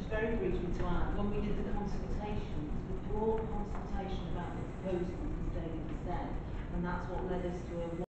very briefly to add, when we did the consultation, the broad consultation about the proposals, as David has said, and that's what led us to a